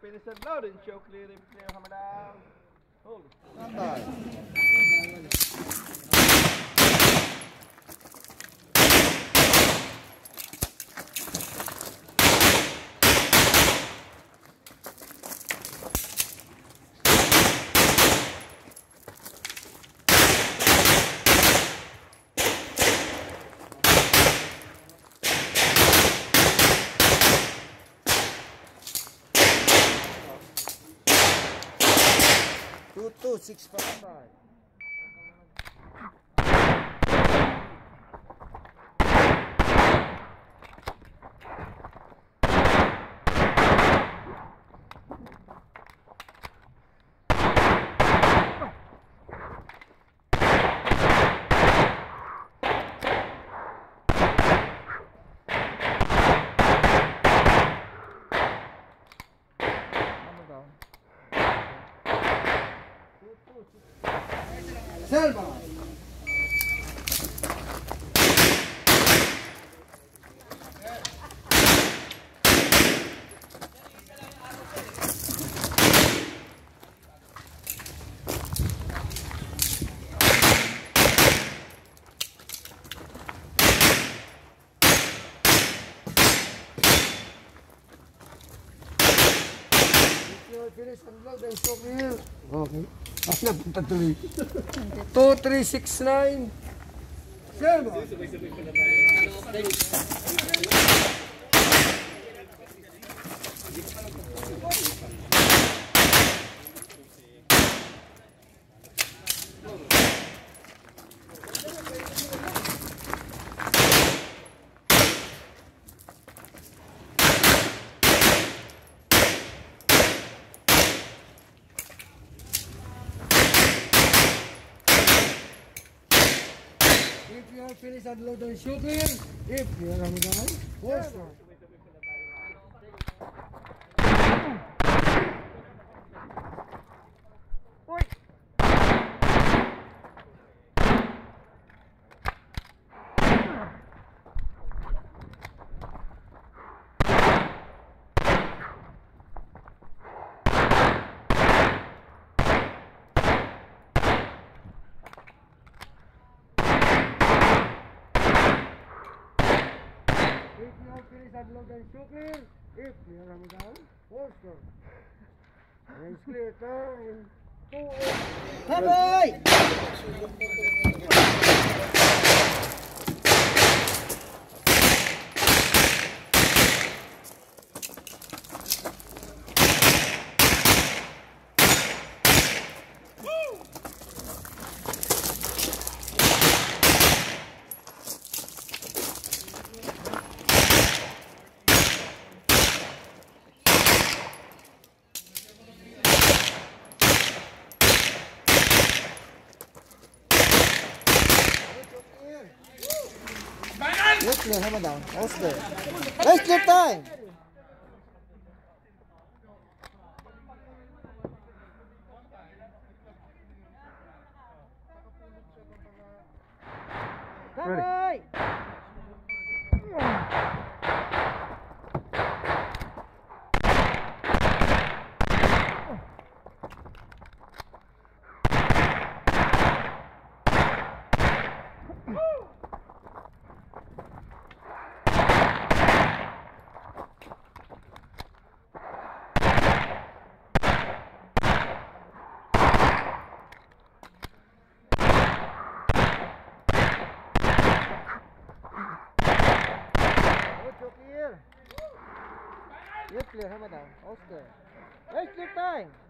finish and loading. Show clear, clear, hammer down. Hold. Standby. 2265. Selma. Finish unload and show here. Okay. Asya punta tuloy. 2369. Selma. If you are finished unload and show clear, if you are done, hold strong. If you have finished unload and show clear, if you are down, hold strong. Range clear, turn. 2 Bye-bye! Yes, clear, hammer down. All square. Let's clear time. Ready. Clear, hammer down. All square. Let's clear time.